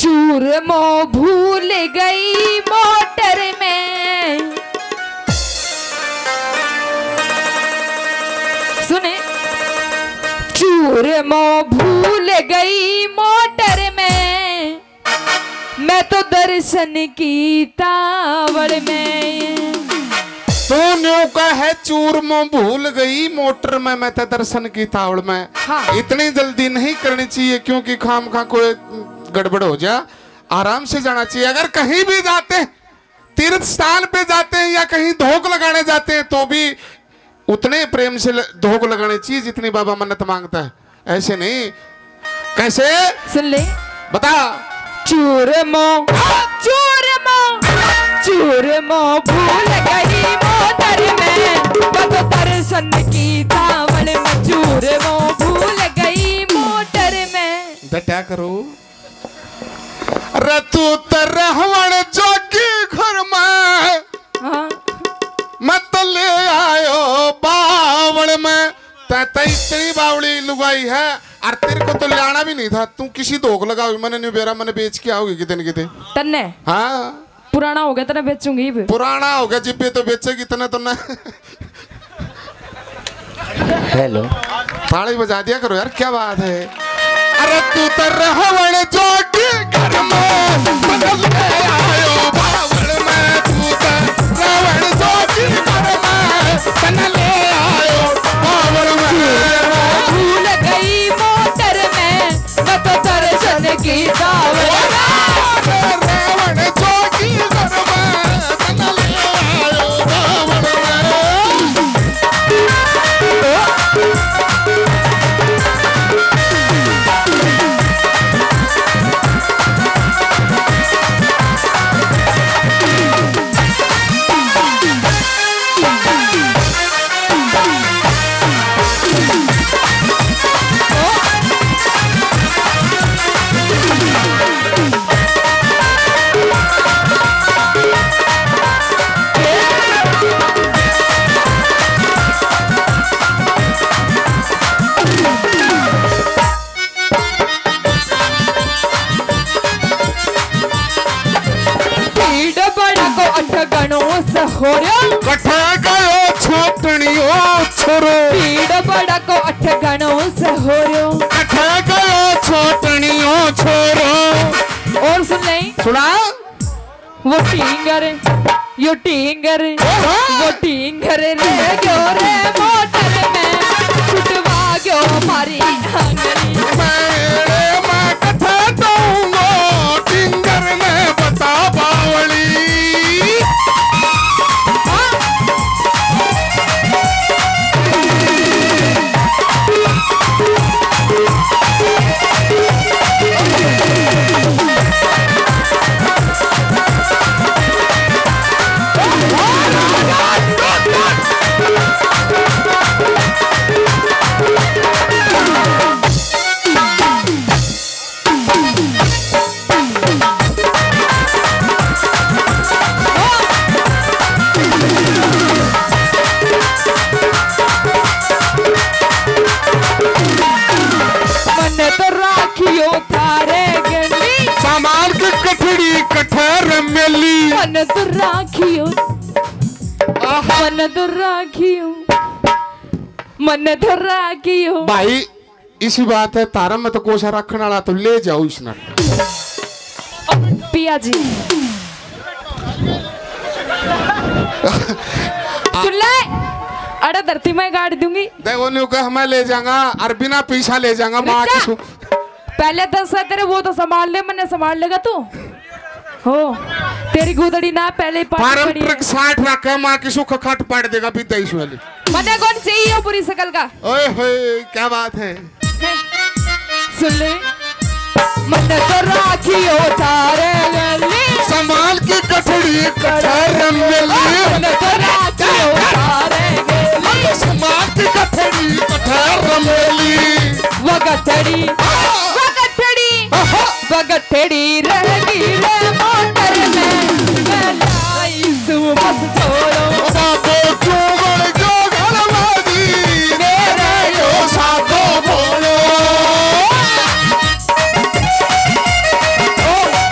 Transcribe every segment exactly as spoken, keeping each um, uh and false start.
चूरमो भूल गई मोटर में। सुने, चूरमो भूल गई मोटर में, मैं तो दर्शन की तावड़ में। तो न्यू का है चूरमो भूल गई मोटर में, मैं तो दर्शन की तावड़ में। हाँ। इतनी जल्दी नहीं करनी चाहिए क्योंकि खाम खा कोई गड़बड़ हो जा, आराम से जाना चाहिए। अगर कहीं भी जाते हैं, तीर्थ स्थान पे जाते हैं या कहीं धोख लगाने जाते हैं, तो भी उतने प्रेम से धोख लगाने चाहिए जितनी बाबा मन्नत मांगता है। ऐसे नहीं। कैसे? सुन ले, बता। चूरमो चूरमो चूरमो भूल गई मोटर में, मैं तो दर्शन की तावड़ में। चूरमो भूल गई मोटर में। बेटा करो रतु तरहवण जोगी घर में। हाँ। मत ले आयो बावड़ में। इतनी बावड़ी लुगाई है और तेरे को तो लाना भी नहीं था। तू किसी धोख लगा, मैंने नहीं बेरा, मैंने बेच के आओगी कितने कितने तन्ने। हाँ, पुराना हो गया, तना बेचूंगी। पुराना हो गया जिब्बे तो बेचेगी तने तो ना। हेलो, ताली बजा दिया करो यार, क्या बात है। अरे तू तो रहवण जोगी घर में, बदल के आयो बावड़ में। तू तो रहवण जोगी घर में, तने ले आयो बावड़ में। भूल गई मोटर में, मैं तो दर्शन की तावड़ में। रहवण जोगी घर में, तने ले आयो बावड़ में। कठा गयो छोटनियो छोरो। पीड़ बड़ा को अठ गणों से हो रयो। कठा गयो छोटनियो छोरो। और सुन ले, सुना। वो टींगर यो टींगर वो टींगर रह गयो रे मोटर में, छुटवा गयो मारी आंगली। मेरे मैं कथा दूंगो टींगर में बता बावली। मन तो राखियो, मन तो राखियो, मन तो राखियो। भाई इसी बात है, तारा में तो कोसा रखने वाला तो ले जाओ इस नट। पिया जी सुन ले, अरे धरती में गाड़ दूंगी। देखो न्यू का हमें ले जाऊंगा और बिना पीछा ले जाऊंगा माँ की। पहले दस तेरे वो तो संभाल ले, मैंने संभाल लेगा तू हो। तेरी गुदड़ी ना पहले पारम ट्रक साठ रखा, माँ की सुख खट पाट देगा भी तेईस वाली। मने कौन सही हो पूरी शकल का। ओए होए क्या बात है। सुन ले, मन तो राखियो तारे गली, संभाल की कठड़ी कठर मिली। मन तो राखियो तारे गली, संभाल की कठड़ी कठर मिली। वो गठड़ी वो गठड़ी वो गठड़ी रहेगी रे मोटर में, मैं लाई सु बस छोड़ो। सातो चुगल जोगल वादी, मेरे यो सातो बोलो।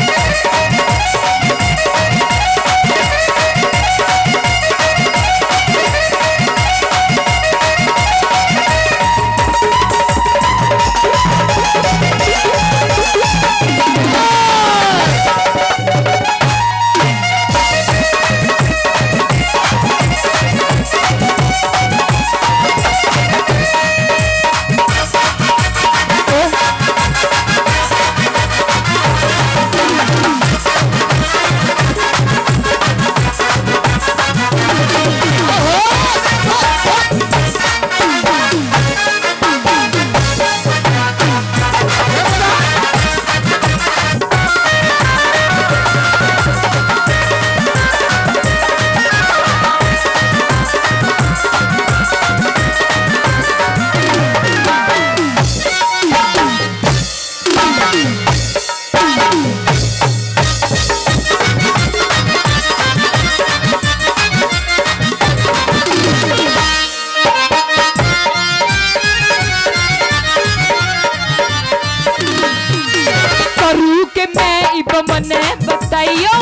मने बताइयो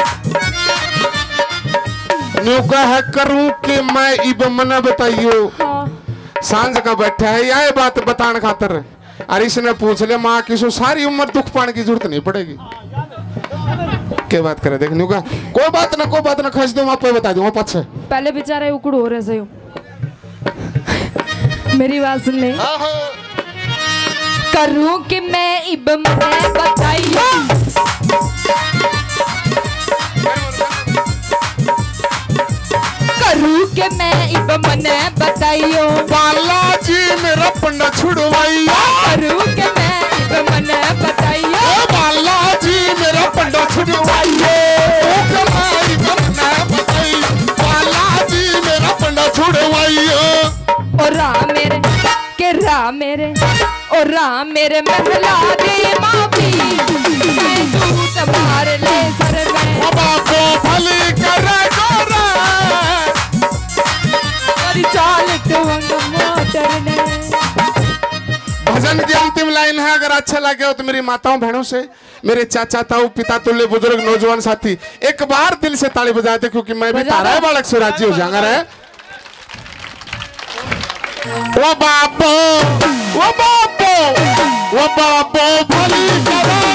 न्यू कह करूं कि मैं इब मने बताइयो। हाँ। सांझ का बैठा है यह बात बताने खातर अरे इसने पूछ ले माँ किसो सारी उम्र दुख पाने की जरूरत नहीं पड़ेगी। क्या बात करे देख न्यू का कोई बात ना कोई बात ना खस दो आप बता दूंगा पछ पहले बेचारे उकड़ हो रहे सही मेरी बात सुन ले करूं कि मैं इब मने बताइयो करूं कि मैं इब मने बताइयो बालाजी मेरा पंडा छुड़वाइयो करूं कि मैं इब मने बताइयो बालाजी मेरा पंडा छुड़वाइयो बालाजी मेरा पंडा छुड़वाइयो ओ राम मेरे के राम मेरे ओ राम मेरे महला दे माफी मैं दूत मार ले सर में बाबा भली करे गोरा और चाल टवंग मोटर ने। भजन की अंतिम लाइन है अगर अच्छा लगे हो तो मेरी माताओं बहनों से मेरे चाचा ताऊ पिता तुल्य बुजुर्ग नौजवान साथी एक बार दिल से ताली बजाते क्योंकि मैं भी तारा बालक स्वराज्य हो जाऊंगा रे। वो बापो वो बापो वो बापो भली करो